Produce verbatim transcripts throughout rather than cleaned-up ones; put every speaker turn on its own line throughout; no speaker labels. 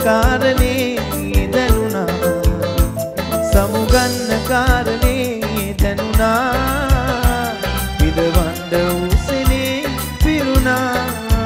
කාරණේ දැනුණා සමුගන්න කාරණේ දැනුණා විඳවන්න උසනේ පිරුණා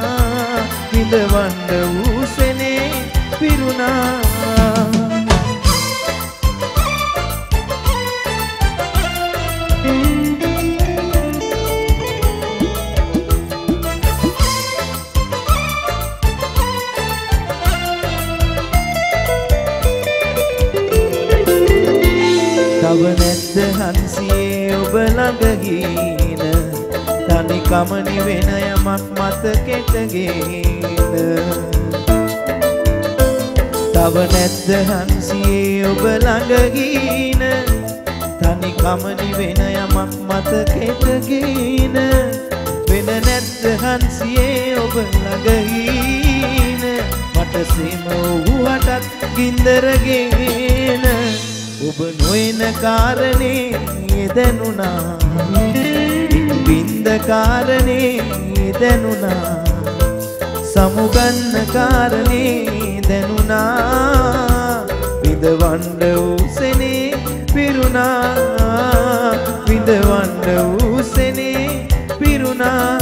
විඳවන්න උසනේ පිරුණා තව නැද්ද හන්සියේ ඔබ ළඟ ගින තනි කමනි වෙන යමක් මතකෙටගෙන තව නැද්ද හන්සියේ ඔබ ළඟ ගින තනි කමනි වෙන යමක් මතකෙටගෙන වෙන නැද්ද හන්සියේ ඔබ ළඟ ගින මට සීම වූවටත් ගින්දරගෙන ඔබ නොයන කාරණේ දැනුණා බින්ද කාරණේ දැනුණා සමුගන්න කාරණේ දැනුණා විඳවන්න උසනේ පිරුණා විඳවන්න උසනේ පිරුණා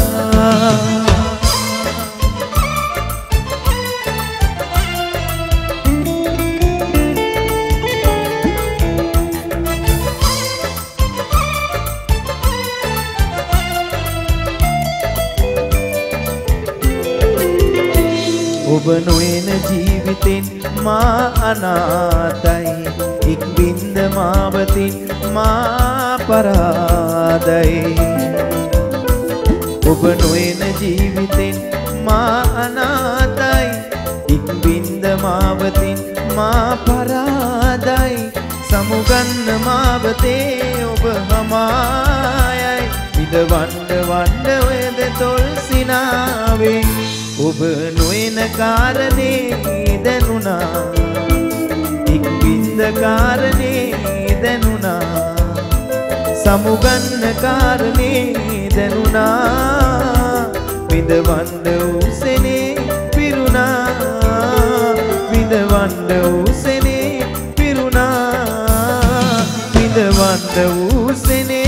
ඔබ නොයන ජීවිතෙන් මා අනාතයි එක් බින්ද මාවතින් මා පරාදයි ඔබ නොයන ජීවිතෙන් මා අනාතයි එක් බින්ද මාවතින් මා පරාදයි සමුගන්න මාවතේ ඔබ හමායයි විඳවන්න වන්න ඔයද තොල් සිනාවේ ඔබ නොයන කාරණේ දැනුණා එක් බින්ද කාරණේ දැනුණා සමුගන්න කාරණේ දැනුණා විඳවන්න උසනේ පිරුණා විඳවන්න උසනේ පිරුණා විඳවන්න උසනේ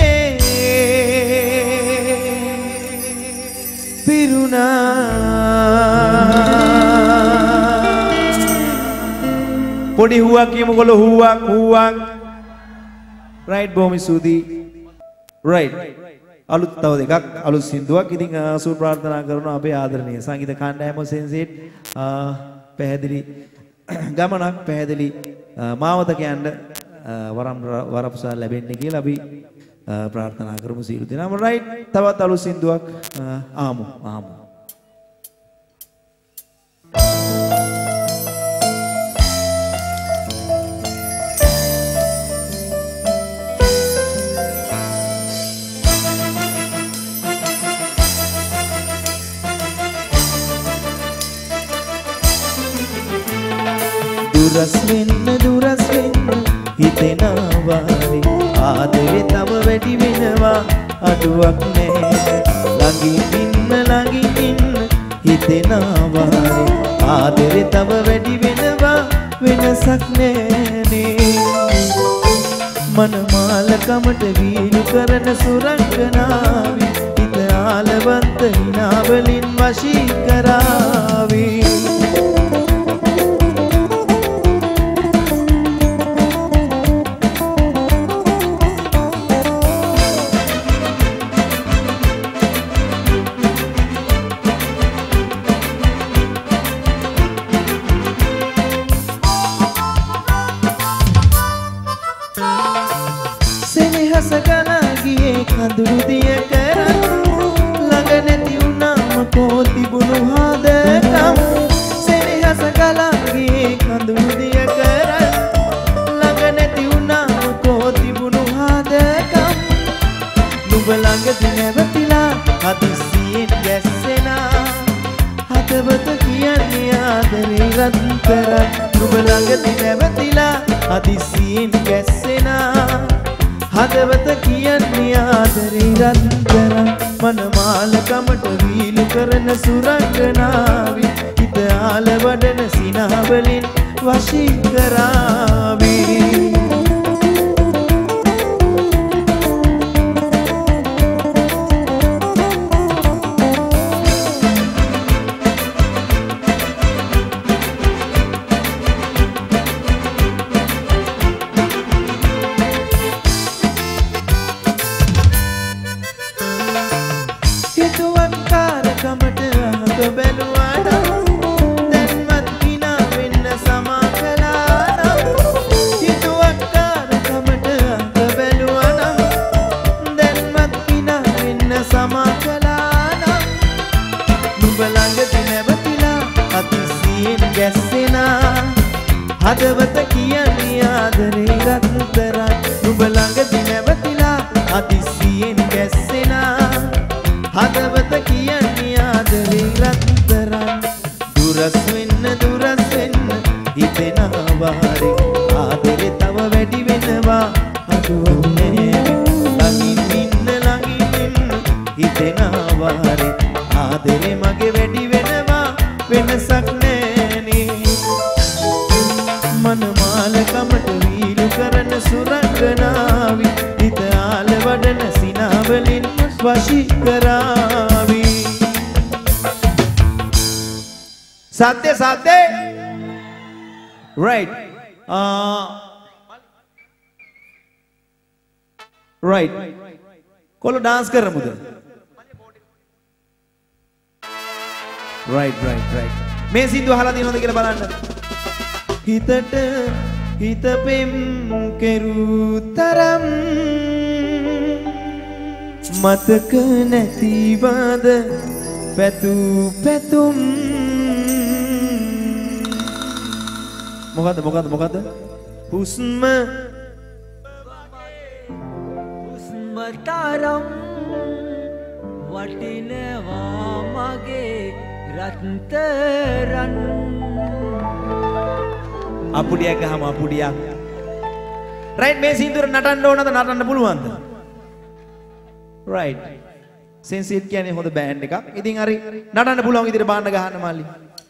පොඩි හුවක් කියමුකොළ හුවක් හුවක් රයිට් බොහොම ස්තුතියි රයිට් අලුත් තව දෙකක් අලුත් සින්දුවක් ඉතින් සූ ප්‍රාර්ථනා කරනවා අපේ ආදරණීය සංගීත කණ්ඩායම සෙන්සේට් පැහැදිලි ගමනක් පැහැදිලි මාවතක යන්න වරම් වරප්‍රසාද ලැබෙන්න කියලා අපි ප්‍රාර්ථනා කරමු සියලු දෙනාම රයිට් තවත් අලුත් සින්දුවක් ආමු ආමු දුරස් වෙන්න දුරස් වෙන්න හිතෙනවානේ ආදරේ තව වැඩි වෙනවා අඩුවක් නෑ ළඟින් ඉන්න ළඟින් ඉන්න හිතෙනවානේ ආදරේ තව වැඩි වෙනවා වෙනසක් නෑනේ මනමාලකමට වීලු කරන සුරංගනාවි හිත ආලවන්ත හිනාවලින් වශී කරාවි කඳුළු දිය කරන් ළඟ නැති වුණාම කෝ තිබුණු හදකම් සෙනෙහස ගලා ගියේ කඳුළු දිය කරන් ළඟ නැති වුණාම කෝ තිබුණු හදකම් නුඹ ළඟදී නැවතිලා හදිස්සියෙන් ගැස්සෙනා හදවත කියන්නේ ආදරේ රත්තරන් නුඹ ළඟදී නැවතිලා හදිස්සියෙන් ගැස්සෙනා හදවත කියන්නේ ආදරේ රත්තරන් මනමාල කමට වීලු කරන සුරංගනාවි හිත ආල වඩන සිනහවලින් වශී කරාවි හදවත කියන්නේ ආදරේ රත්තරන් නුඹ ළඟදී නැවතිලා අදිසියෙන් ගැස්සෙනා හදවත කියන්නේ ආදරේ රත්තරන් දුරස් වෙන්න දුරස් වෙන්න හිතෙනවා වාරේ ආදරේ තව වැඩි වෙනවා අදුවන්නේ ළඟින් ඉන්න ළඟින් ඉන්න හිතෙනවා වාරේ ආදරේ මගේ වැඩි වෙනවා වෙනසක් නෑනේ මනමාල කමට වීලු කරන සුරංගනාවි හිත ආල වඩන සිනහවලින් වශී කරාවි සත්‍ය සත්‍ය right uh right කොල්ලෝ dance කරමුද right right right මේ සින්දුව අහලා තියෙනවද කියලා බලන්න හිතට හිත පෙම් කෙරූ තරම් මතක නැතිවද පැතූ පැතුම් මොකද මොකද මොකද හුස්ම
හුස්ම තරම් වටිනවා මගේ රත්තරන්
අපුඩියක් ගහම අපුඩියක් රයිට් මේ සින්දුර නටන්න ඕනද නටන්න පුළුවන්ද රයිට් සෙන්සේට් කියන්නේ හොඳ බෑන්ඩ් එකක් ඉතින් හරි නටන්න පුළුවන් විදිහට බාන්න ගහන්න මල්ලි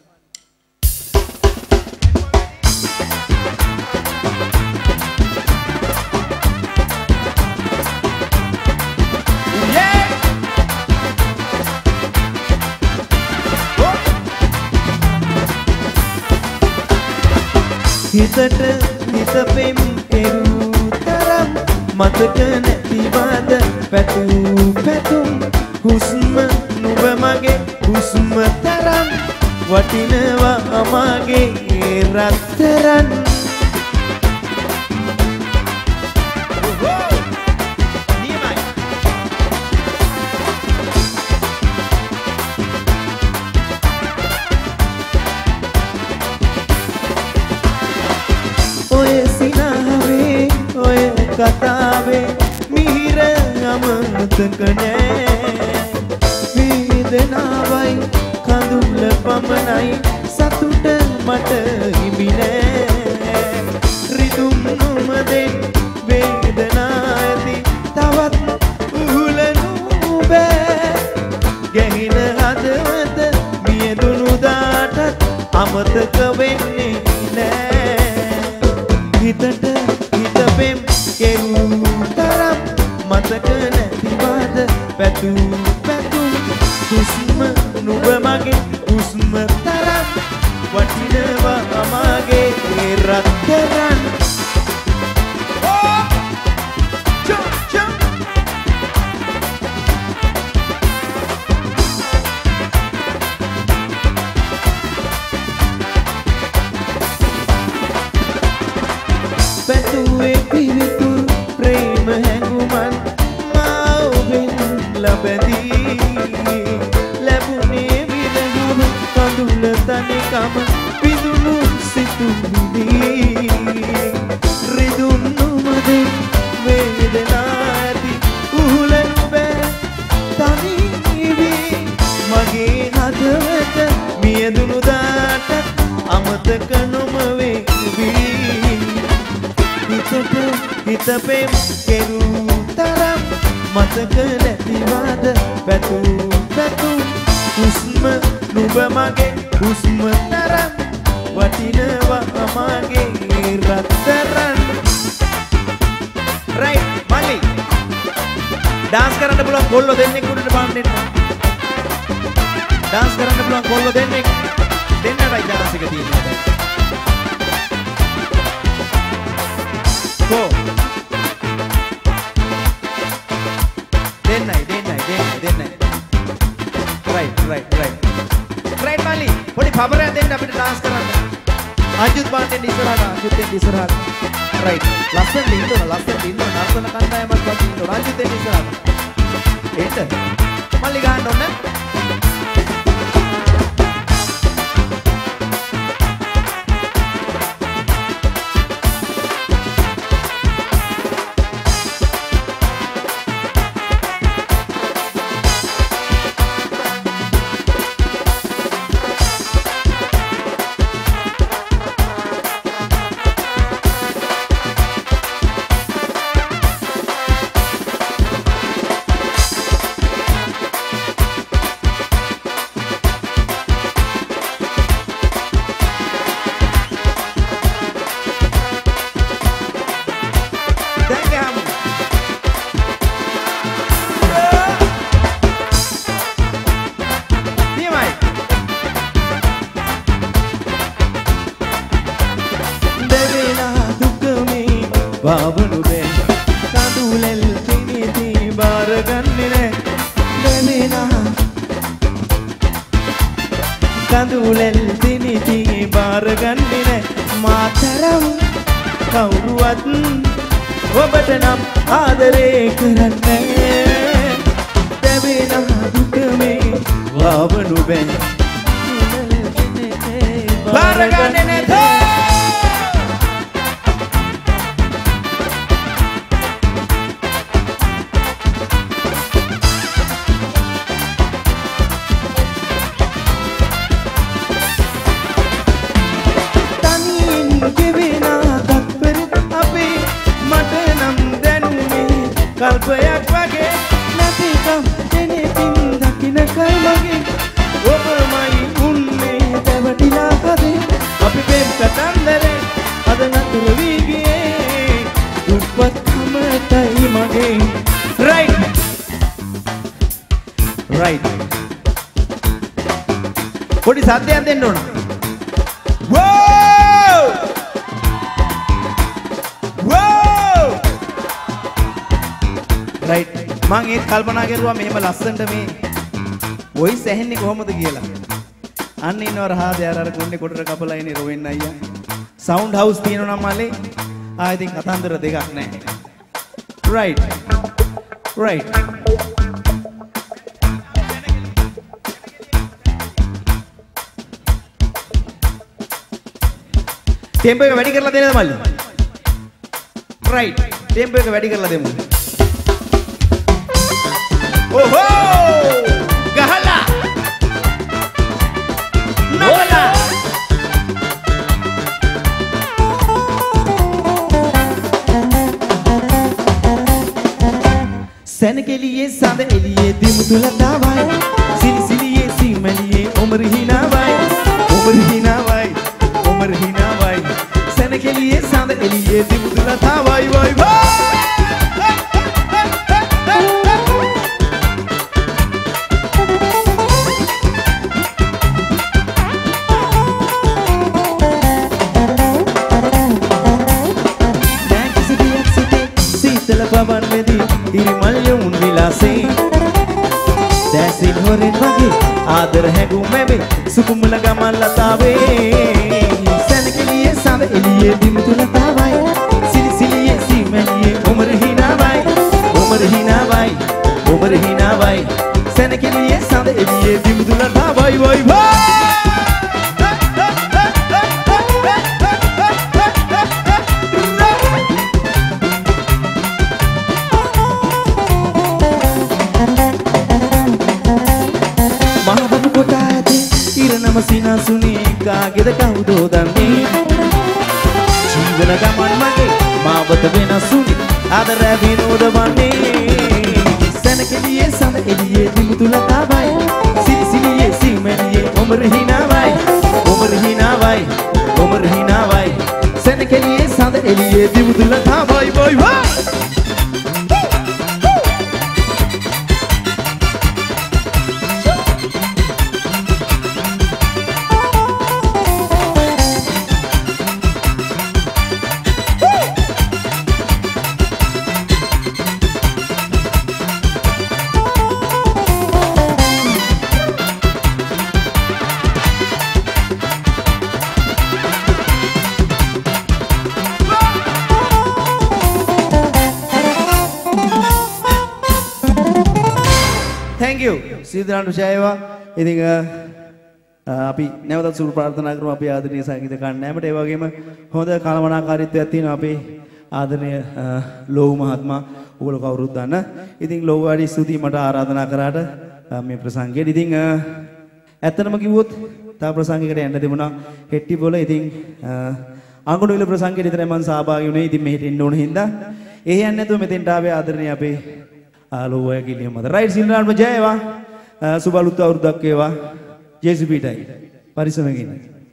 හිතට හිත පෙම් කෙරූ තරම් මතක නැතිවද පැතූ පැතුම් හුස්ම නුඹ මගේ හුස්ම තරම් වටිනවා මගේ රත්තරන් කතාවේ මිහිර අමතක නෑ වේදනාවයි කඳුල පමණයි සතුට මට හිමි නෑ රිදුම් නොමදෙන් වේදනා ඇති තවත් උහුලනු බෑ ගැහින හදවත මියදුණු දාටත් අමතක වෙන්නේ නෑ හිතට හිත පෙම් කෙරූ තරම් මතක නැතිවද පැතූ පැතුම් හුස්ම නුඹ මගේ හුස්ම තරම් වටිනවා මගේ රත්තරන් පැතුවේ පිවිතුරු ප්‍රේම හැඟුමන් මා ඔබෙන් ලබදී ලැබුණේ විරහම කඳුල තනිකම පිදුණු සිතුවිලි රිදුම් නොමදෙන් වේදනා ඇති උහුලනු බෑ තනිවි මගේ හදවත මියදුණු දාට අමතක නොම වේවි හිතට හිත පෙම් කෙරූ තරම් මතක නැතිවද පැතු පැතු හුස්ම නුඹ මගේ හුස්ම තරම් වටිනවා මගේ රත්තරන් right මල්ලි ඩාන්ස් කරන්න පුළුවන් කොල්ලෝ දෙන්නෙක් උඩට පාන්න දෙන්න ඩාන්ස් කරන්න පුළුවන් කොල්ලෝ දෙන්නෙක් දෙන්නටයි ඩාන්ස් එක තියෙන්නේ go දෙන්නයි දෙන්නයි දෙන්නයි දෙන්නයි right right right right මල්ලි පොඩි පබරයක් දෙන්න අපිට ඩාන්ස් කරන්න අජුත් බාන්ඩෙන් ඉස්සරහට අජුත් දෙන්න ඉස්සරහට right ලස්සන දින්නවා ලස්සන දින්නවා නර්තන කණ්ඩායමක් වගේ ඉන්නවා අජුත් දෙන්න ඉස්සරහට එන්න මල්ලි ගහන්න ඕන
Babanu be kadulel tiniti baraganne demena kadulel tiniti baraganne mataram kawruwat obata nam aadare karanne demena dukme babanu be baraganne ne kalpayak wage natikam enetin dakina kalmage obamai unne devatila hade api prem katandare ada natur wigiye duppat kamatai mage right right podi sadhyak denna ona wow wow right මම ඒක කල්පනා කරුවා මෙහෙම ලස්සනට මේ voice ඇහෙන්නේ කොහොමද කියලා. අන්න ඉන්නව රහාද යාර අර කොණ්ඩේ කොටර කපලා ඉන්නේ රොවෙන් අයියා. සවුන්ඩ් හවුස් තියෙනවා නම් මල්ලේ ආ ඉතින් කතන්දර දෙකක් නැහැ. right right ටෙම්පෝ එක වැඩි කරලා දෙන්නද මල්ලි? right ටෙම්පෝ එක වැඩි කරලා දෙමු. Oho! Gahala! Nagala! Senekeliye sanda eliye dimutula tawai Sili siliye simeliye umar hinawai Umar hinawai Umar hinawai Senekeliye sanda eliye dimutula tawai Vai vai Pavan medi iri malyun vilase Dasin horen wage aadar hagu mebe sukumla gamalla tawe Senekeliye sanda eliye dimutula tawai Sili siliye simeliye umar hinawai Umar hinawai Umar hinawai Senekeliye sanda eliye dimutula tawai Vai vai Sina suni kageda kaudo danne Jeevana gaman mage mawata vena suni adara vinoda vanne සැනකෙලියේ සඳ එළියේ දිමුතු ලතාවයි සිලි සිලියේ සීමැලියේ ඔමර හිනාවයි ඔමර හිනාවයි ඔමර හිනාවයි සැනකෙලියේ සඳ එළියේ දිමුතු ලතාවයි බොයි වා සියදරන්ට ශායවා ඉතින් අපි නැවතත් සුළු ප්‍රාර්ථනා කරමු අපි ආදරණීය සංගීත කණ්ඩායමට ඒ වගේම හොඳ කළමනාකාරීත්වයක් තියෙනවා අපේ ආදරණීය ලෝව මහත්මයා ඔයගොල්ලෝ කවුරුත් දන්න. ඉතින් ලෝව වැඩි ස්තුතියි මට ආරාධනා කරාට මේ ප්‍රසංගයට. ඉතින් ඇත්තටම කිව්වොත් තා ප්‍රසංගයකට යන්න තිබුණා හෙට්ටි බොල. ඉතින් අඟුණුවිල ප්‍රසංගයට විතරයි මම සහභාගී වුණේ. ඉතින් මෙහෙට එන්න ඕන හින්දා ඒ යන්නේ නැතුව මෙතෙන්ට ආවේ ආදරණීය අපේ ලෝවය කිලියම මත. රයිට් සිල්ලාන්ම ජයවා. සුබ අලුත් අවුරුද්දක් වේවා. ජේසුපීටයි පරිස්සමෙන් ඉන්න.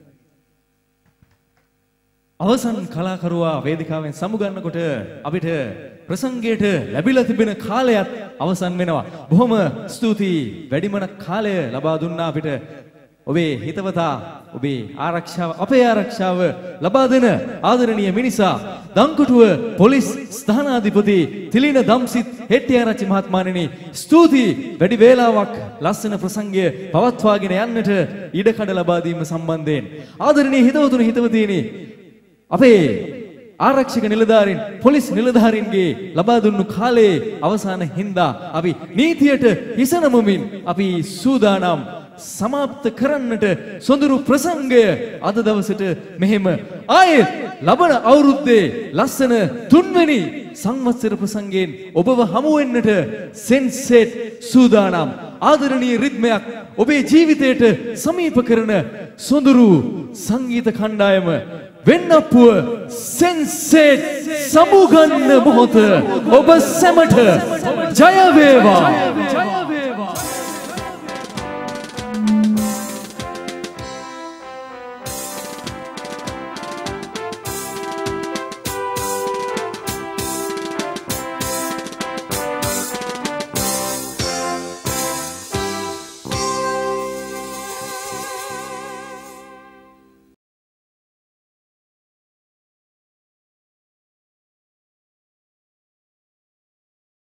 අවසන් කලාකරුවා වේදිකාවෙන් සමුගන්නකොට අපිට ප්‍රසංගයට ලැබිලා තිබෙන කාලයත් අවසන් වෙනවා. බොහොම ස්තුතියි. වැඩිමන කාලය ලබා දුන්නා අපිට ඔබේ හිතවතා ඔබේ ආරක්ෂාව අපේ ආරක්ෂාව ලබා දෙන ආදරණීය මිනිසා දංකොටුව පොලිස් ස්ථානාධිපති තිලින දම්සිත් හෙට්ටිආරච්චි මහත්මයාණෙනි ස්තුතියි වැඩි වේලාවක් ලස්සන ප්‍රසංගය පවත්වාගෙන යන්නට ඉඩකඩ ලබා දීම සම්බන්ධයෙන් ආදරණීය හිතවතුනි හිතවතියනි අපේ ආරක්ෂක නිලධාරීන් පොලිස් නිලධාරීන්ගේ ලබා දුන්නු කාලයේ අවසාන හින්දා අපි නීතියට හිස නමමින් අපි සූදානම් සමාප්ත කරන්නට සොඳුරු ප්‍රසංගය අද දවසට මෙහෙම ආයෙත් ලබන අවුරුද්දේ ලස්සන තුන්වෙනි සංවත්සර ප්‍රසංගයෙන් ඔබව හමු වෙන්නට සෙන්සේට් සූදානම් ආදරණීය රිද්මයක් ඔබේ ජීවිතයට සමීප කරන සොඳුරු සංගීත කණ්ඩායම වෙන්නපුව සෙන්සේට් සමුගන්න මොහොත ඔබ සැමට ජය වේවා.